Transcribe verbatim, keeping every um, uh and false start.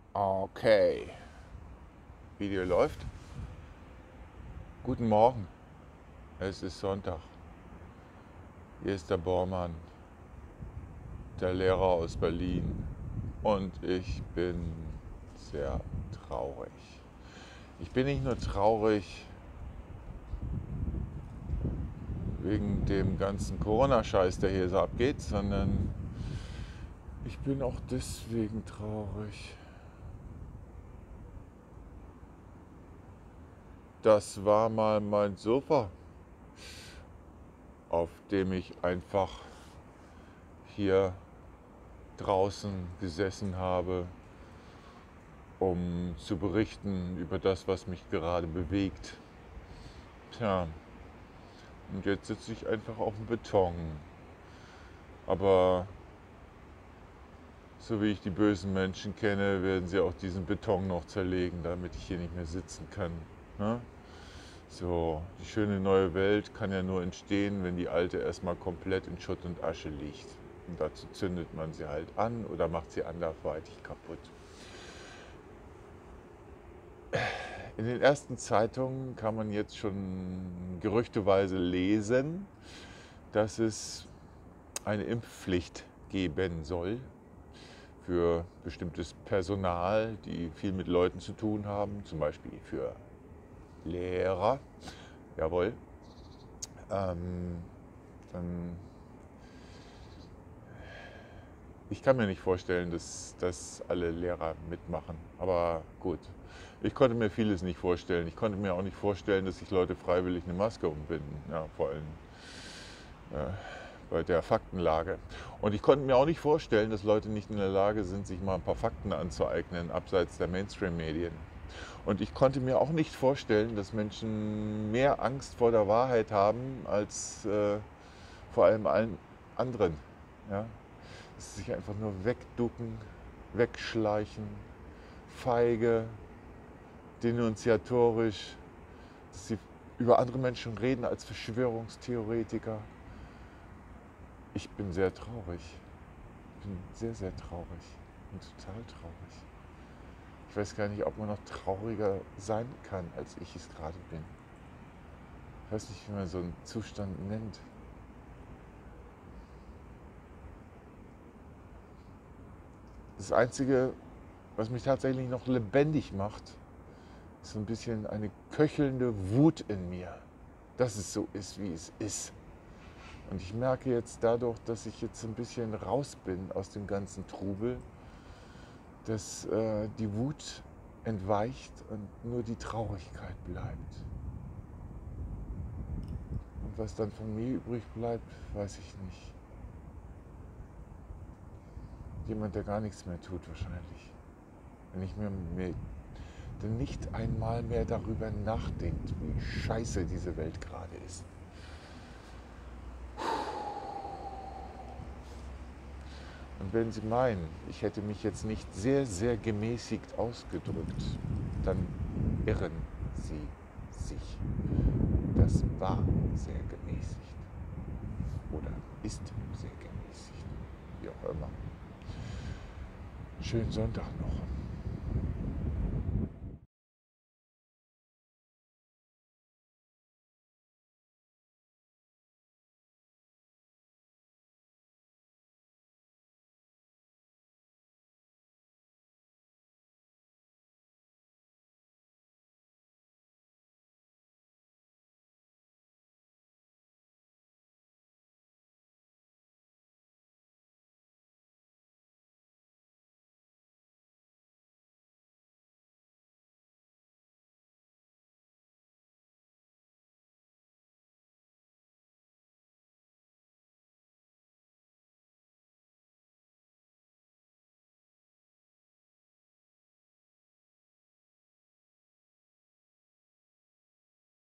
Okay, Video läuft. Guten Morgen, es ist Sonntag. Hier ist der Bormann, der Lehrer aus Berlin. Und ich bin sehr traurig. Ich bin nicht nur traurig wegen dem ganzen Corona-Scheiß, der hier so abgeht, sondern ich bin auch deswegen traurig. Das war mal mein Sofa, auf dem ich einfach hier draußen gesessen habe, um zu berichten über das, was mich gerade bewegt. Tja, und jetzt sitze ich einfach auf dem Beton. Aber so wie ich die bösen Menschen kenne, werden sie auch diesen Beton noch zerlegen, damit ich hier nicht mehr sitzen kann. Ne? So, die schöne neue Welt kann ja nur entstehen, wenn die alte erstmal komplett in Schutt und Asche liegt. Und dazu zündet man sie halt an oder macht sie anderweitig kaputt. In den ersten Zeitungen kann man jetzt schon gerüchteweise lesen, dass es eine Impfpflicht geben soll für bestimmtes Personal, die viel mit Leuten zu tun haben, zum Beispiel für Lehrer. Jawohl. Ähm, dann ich kann mir nicht vorstellen, dass, dass alle Lehrer mitmachen. Aber gut, ich konnte mir vieles nicht vorstellen. Ich konnte mir auch nicht vorstellen, dass sich Leute freiwillig eine Maske umbinden. Ja, vor allem äh, bei der Faktenlage. Und ich konnte mir auch nicht vorstellen, dass Leute nicht in der Lage sind, sich mal ein paar Fakten anzueignen, abseits der Mainstream-Medien. Und ich konnte mir auch nicht vorstellen, dass Menschen mehr Angst vor der Wahrheit haben als äh, vor allem allen anderen. Ja? Dass sie sich einfach nur wegducken, wegschleichen, feige, denunziatorisch, dass sie über andere Menschen reden als Verschwörungstheoretiker. Ich bin sehr traurig. Ich bin sehr, sehr traurig. Ich bin total traurig. Ich weiß gar nicht, ob man noch trauriger sein kann, als ich es gerade bin. Ich weiß nicht, wie man so einen Zustand nennt. Das Einzige, was mich tatsächlich noch lebendig macht, ist so ein bisschen eine köchelnde Wut in mir, dass es so ist, wie es ist. Und ich merke jetzt dadurch, dass ich jetzt ein bisschen raus bin aus dem ganzen Trubel, dass äh, die Wut entweicht und nur die Traurigkeit bleibt. Und was dann von mir übrig bleibt, weiß ich nicht. Jemand, der gar nichts mehr tut wahrscheinlich. Wenn ich mir, mir dann nicht einmal mehr darüber nachdenkt, wie scheiße diese Welt gerade ist. Und wenn Sie meinen, ich hätte mich jetzt nicht sehr, sehr gemäßigt ausgedrückt, dann irren Sie sich. Das war sehr gemäßigt. Oder ist sehr gemäßigt. Wie auch immer. Schönen Sonntag noch.